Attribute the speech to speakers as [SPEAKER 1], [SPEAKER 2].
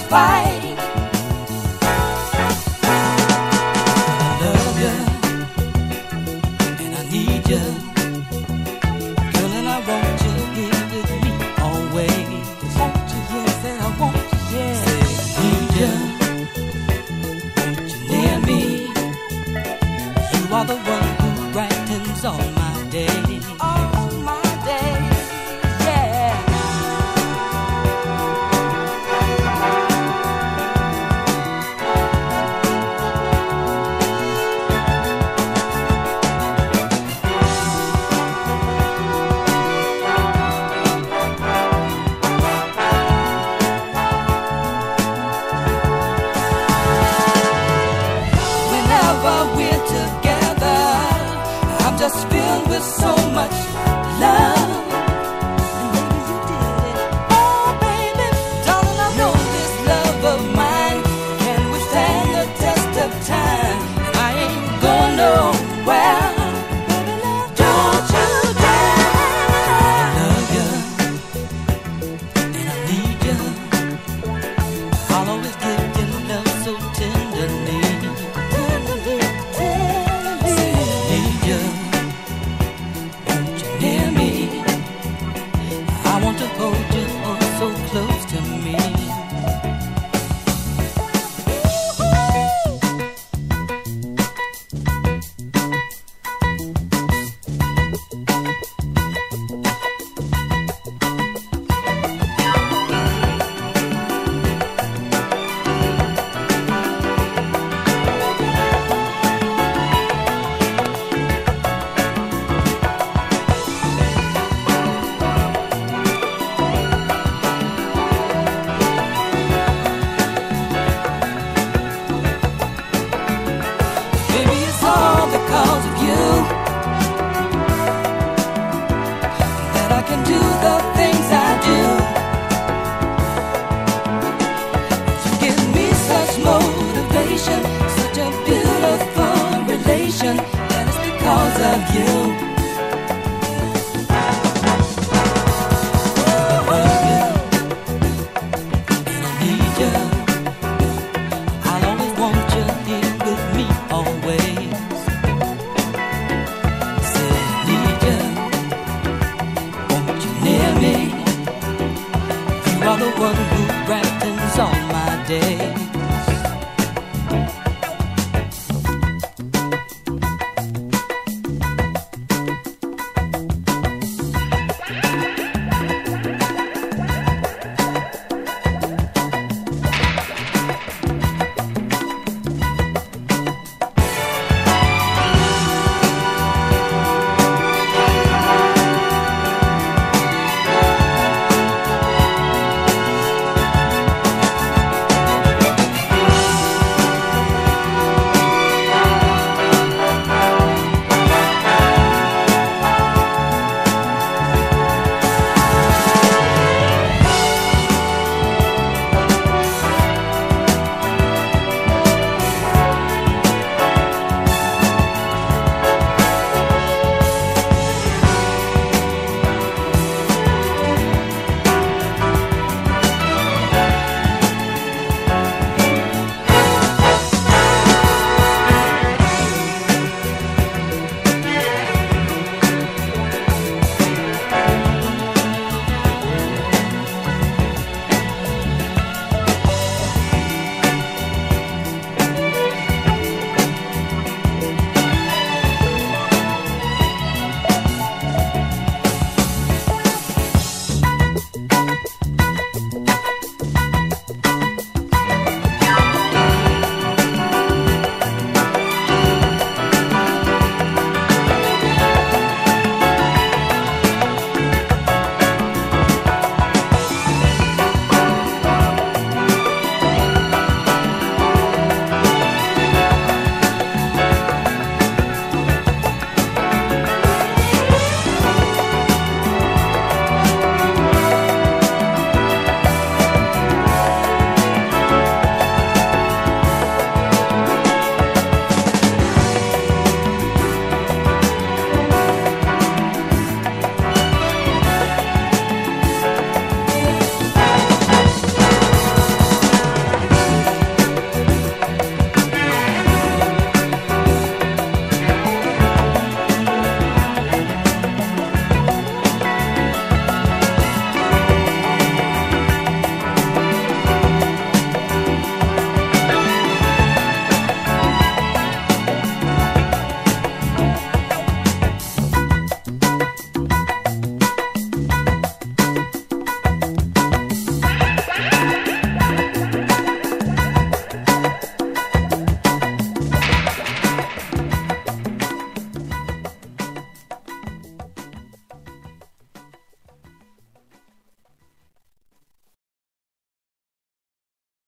[SPEAKER 1] fight. I love you and I need you, girl, and I want you here with me always. Want you, yes, and I want you, yes. Say I need you, want you near me. You are the one who brightens all my days. All my days, yeah. Whenever we're together, I'm just filled with so much love. And baby, you did it. Oh, baby, darling, I know this love of mine can withstand the test of time. I ain't going nowhere. Baby, love, don't you dare. I love you and I need you. I'll always give you love so tenderly. Say I need you, want you near me. I want to hold you oh so close to me. Baby, it's all because of you that I can do the things I do. You give me such motivation, such a beautiful relation, and it's because of you.